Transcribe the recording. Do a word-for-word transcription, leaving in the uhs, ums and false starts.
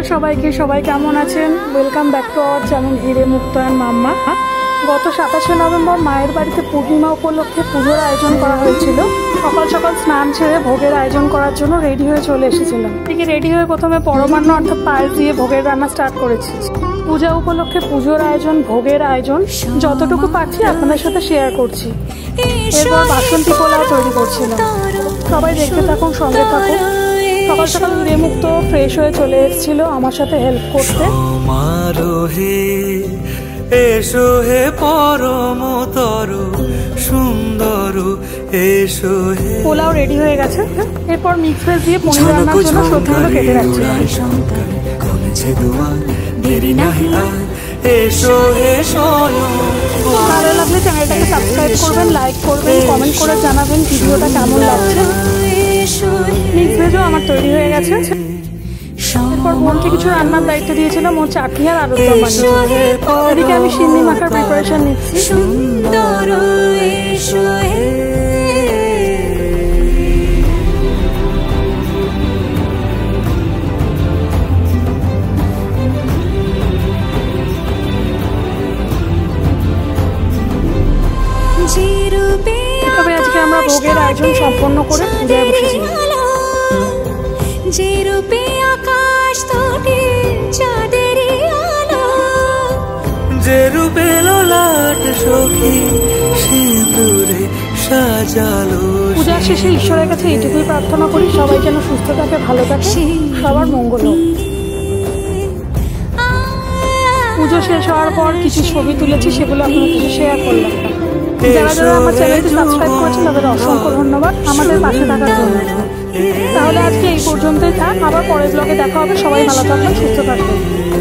নমস্কার সবাইকে, সবাই কেমন আছেন? Welcome back to our channel হিরে মুক্তায়ন মাম্মা। গত সাতাশে নভেম্বর মায়ের বাড়িতে পূর্ণিমা উপলক্ষে পুজোর আয়োজন করা হয়েছিল। সকাল সকাল স্নান ছেড়ে ভোগের আয়োজন করার জন্য রেডি হয়ে চলে এসেছিলাম। এদিকে রেডি হয়ে প্রথমে পরমান্ন অর্থাৎ পায়েস দিয়ে ভোগের রান্না স্টার্ট করেছি। পূজা উপলক্ষে পুজোর আয়োজন, ভোগের আয়োজন যতটুকু পারছি আপনাদের সাথে শেয়ার করছি। এরপর বাসন্তী পোলাও তৈরি করছিলাম। সবাই দেখতে থাকুন, সঙ্গে থাকুন। সকাল সকাল হিরে মুক্ত ফ্রেশ হয়ে চলে এসেছিল আমার সাথে হেল্প করতে। এসো হে পরমতর সুন্দর এসো হে। পোলাও রেডি হয়ে গেছে। এরপর মিক্স ভেজ দিয়ে পনির রান্নার জন্য সবজিগুলো কেটে রাখছিলাম। ভালো লাগলে চ্যানেলটাকে সাবস্ক্রাইব করবেন, লাইক করবেন, কমেন্ট করে জানাবেন ভিডিওটা কেমন লাগছে। মিক্স ভেজও আমার তৈরি হয়ে গেছে। এরপর বোনকে কিছু রান্নার দায়িত্ব দিয়েছিলাম, ও চাটনি আর আলুর দম বানিয়েছে। এদিকে আমি সিন্নি মাখার প্রিপারেশন নিচ্ছি। তবে আজকে আমরা ভোগের আয়োজন সম্পন্ন করে পূজায় বসেছি। যে রূপে আকাশ তটে চাঁদেরই আলো, যে রূপে ললাট সখী সিঁদুরে সাজালো। পূজা শেষে ঈশ্বরের কাছে এইটুকুই প্রার্থনা করি, সবাই যেন সুস্থ থাকে, ভালো থাকে, সবার মঙ্গল হোক। পুজো শেষ হওয়ার পর কিছু ছবি তুলেছি, সেগুলো আপনাদের সাথে শেয়ার করলাম। যারা যারা আমার চ্যানেলটি সাবস্ক্রাইব করেছেন তাদের অসংখ্য ধন্যবাদ আমাদের পাশে থাকার জন্য। তাহলে আজকে এই পর্যন্তই থাক, আবার পরের ব্লগে দেখা হবে। সবাই ভালো থাকবেন, সুস্থ থাকবেন।